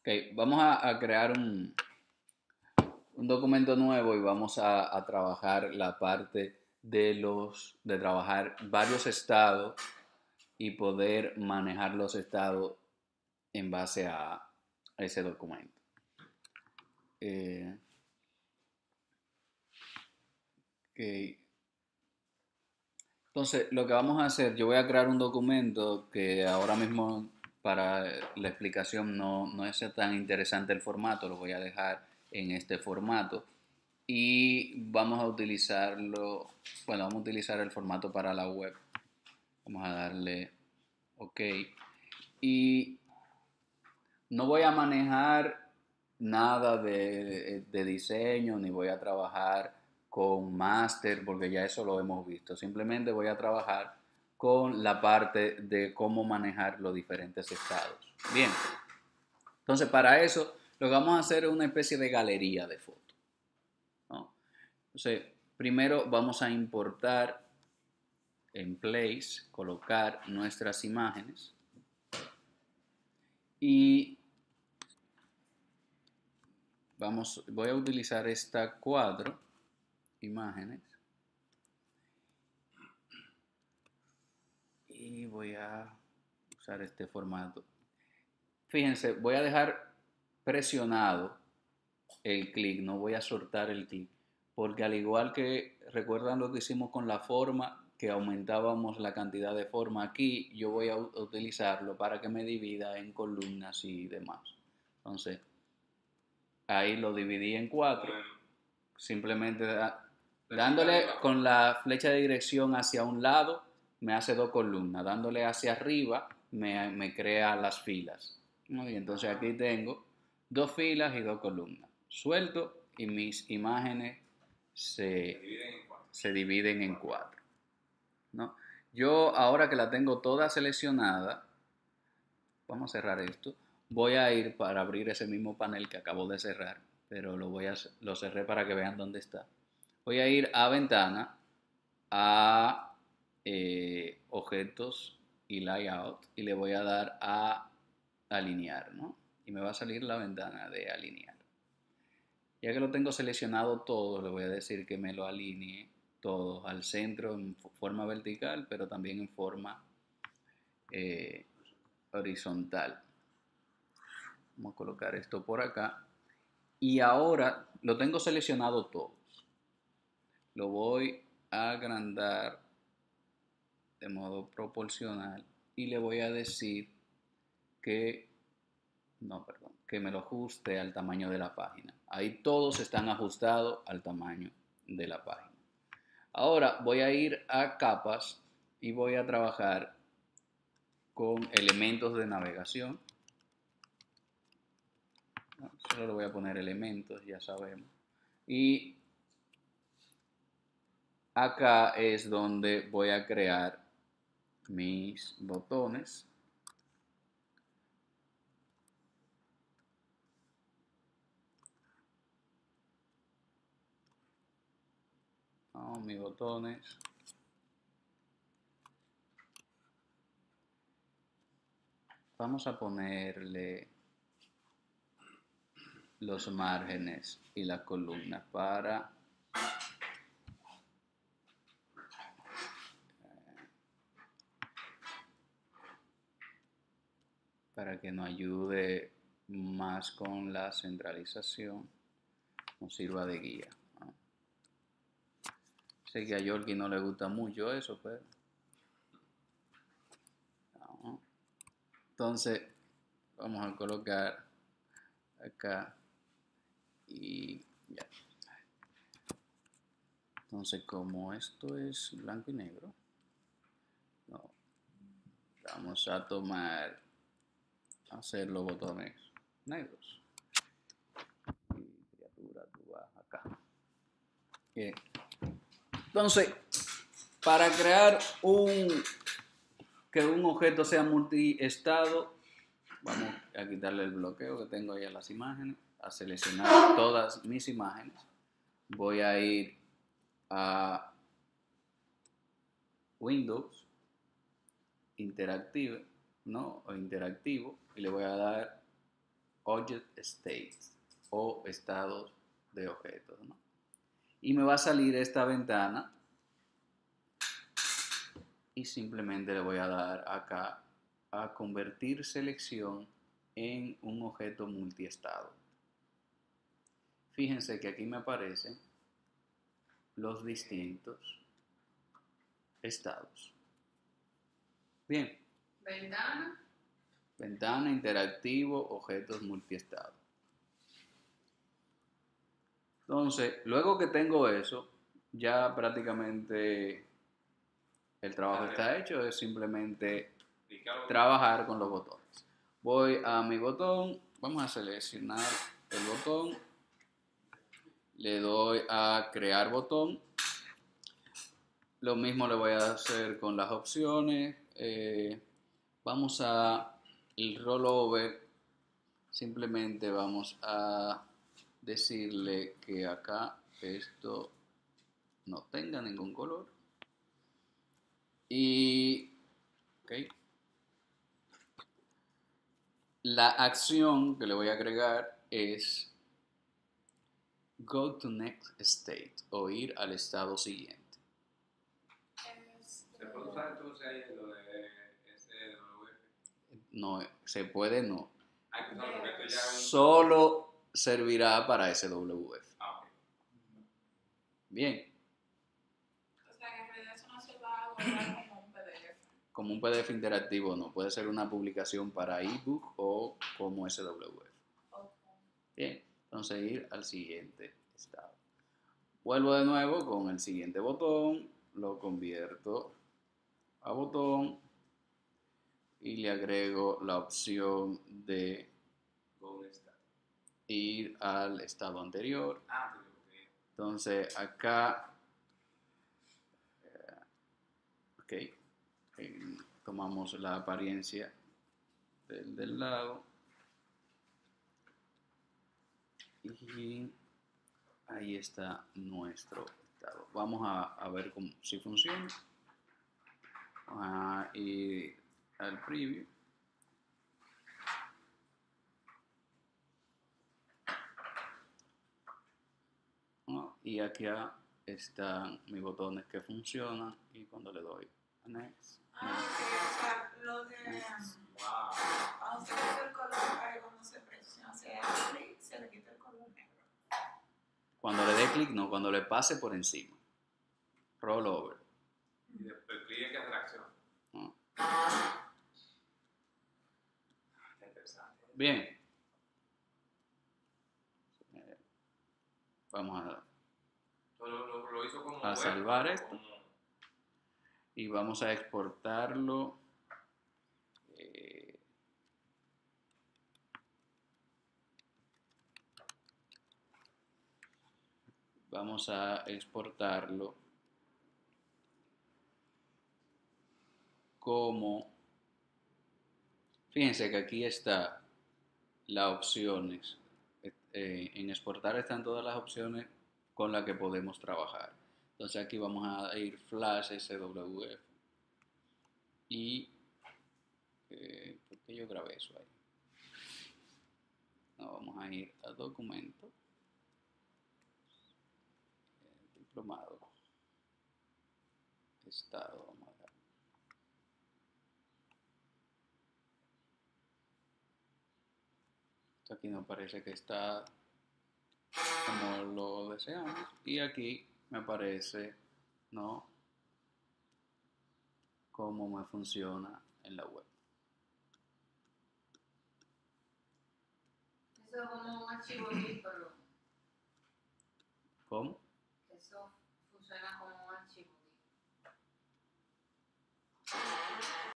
Ok, vamos a crear un documento nuevo y vamos a trabajar la parte de trabajar varios estados y poder manejar los estados en base a ese documento. Eh, ok. Entonces, lo que vamos a hacer, yo voy a crear un documento que ahora mismo para la explicación no es tan interesante el formato, lo voy a dejar en este formato y vamos a utilizarlo, bueno, vamos a utilizar el formato para la web. Vamos a darle OK. Y no voy a manejar nada de diseño, ni voy a trabajar con máster, porque ya eso lo hemos visto. Simplemente voy a trabajar con la parte de cómo manejar los diferentes estados. Bien, entonces para eso lo que vamos a hacer es una especie de galería de fotos, ¿no? Entonces, primero vamos a importar en Place, colocar nuestras imágenes y voy a utilizar esta cuadro imágenes y voy a usar este formato. Fíjense, voy a dejar presionado el clic, no voy a soltar el clic, porque al igual que recuerdan lo que hicimos con la forma, que aumentábamos la cantidad de forma, aquí yo voy a utilizarlo para que me divida en columnas y demás. Entonces, ahí lo dividí en cuatro, simplemente dándole con la flecha de dirección hacia un lado me hace dos columnas, dándole hacia arriba me crea las filas. Y entonces aquí tengo dos filas y dos columnas. Suelto y mis imágenes se dividen en cuatro, ¿no? Yo ahora que la tengo toda seleccionada, vamos a cerrar esto, voy a ir para abrir ese mismo panel que acabo de cerrar, pero lo cerré para que vean dónde está. Voy a ir a ventana, a objetos y layout y le voy a dar a alinear, ¿no? Y me va a salir la ventana de alinear. Ya que lo tengo seleccionado todo, le voy a decir que me lo alinee todo al centro en forma vertical, pero también en forma eh, horizontal. Vamos a colocar esto por acá. Y ahora lo tengo seleccionado todos. Lo voy a agrandar de modo proporcional y le voy a decir que, no, perdón, que me lo ajuste al tamaño de la página. Ahí todos están ajustados al tamaño de la página. Ahora voy a ir a capas y voy a trabajar con elementos de navegación. Solo le voy a poner elementos, ya sabemos. Y acá es donde voy a crear mis botones. ¿No? Mis botones. Vamos a ponerle los márgenes y las columnas para que nos ayude más con la centralización, nos sirva de guía, ¿no? Sé que a Yorkie no le gusta mucho eso, pero no. Entonces vamos a colocar acá y ya. Entonces, como esto es blanco y negro, no, vamos a hacer los botones negros. Y criatura, tú vas acá. Bien. Entonces, para crear que un objeto sea multiestado, vamos a quitarle el bloqueo que tengo ahí a las imágenes, a seleccionar todas mis imágenes. Voy a ir a Windows, Interactive, ¿no? O interactivo, y le voy a dar object states o estados de objetos, ¿no? Y me va a salir esta ventana y simplemente le voy a dar acá a convertir selección en un objeto multiestado. Fíjense que aquí me aparecen los distintos estados. Bien. Ventana, interactivo, objetos multiestado. Entonces, luego que tengo eso, ya prácticamente el trabajo está hecho, es simplemente trabajar con los botones. Voy a mi botón, vamos a seleccionar el botón, le doy a crear botón. Lo mismo le voy a hacer con las opciones. Vamos a el rollover, simplemente vamos a decirle que acá esto no tenga ningún color. Y okay, la acción que le voy a agregar es go to next state o ir al estado siguiente. ¿Se puede usar entonces ahí lo de SWF? No, se puede no. Hay que usarlo porque esto ya es un... Solo servirá para SWF. Ah, ok. Bien. O sea, que en realidad eso no se va a guardar como un PDF. Como un PDF interactivo no, puede ser una publicación para ebook o como SWF. Okay. Bien, entonces ir al siguiente estado. Vuelvo de nuevo con el siguiente botón, lo convierto a botón y le agrego la opción de ir al estado anterior. Entonces acá, ok, tomamos la apariencia del lado y ahí está nuestro estado. Vamos a ver si funciona. Vamos a ir al preview. Y aquí están mis botones que funcionan y cuando le doy a next, Sí, o sea, lo de cuando se quita el color, cuando se presiona, se hace clic, se le quita el color negro. cuando le dé clic, no, cuando le pase por encima. Roll over. Y después clic que hace la acción. ¿No? Interesante. Bien. Vamos Lo hizo como a salvar esto y vamos a exportarlo. Vamos a exportarlo como, fíjense que aquí está las opciones. En exportar están todas las opciones con las que podemos trabajar. Entonces aquí vamos a ir flash SWF y ¿por qué yo grabé eso ahí? No, vamos a ir a documento, diplomado, estado, vamos a dar. Esto aquí nos parece que está como lo deseamos y aquí me aparece, ¿no?, cómo me funciona en la web. Eso es como un archivo GIF, pero ¿Cómo? eso funciona como un archivo.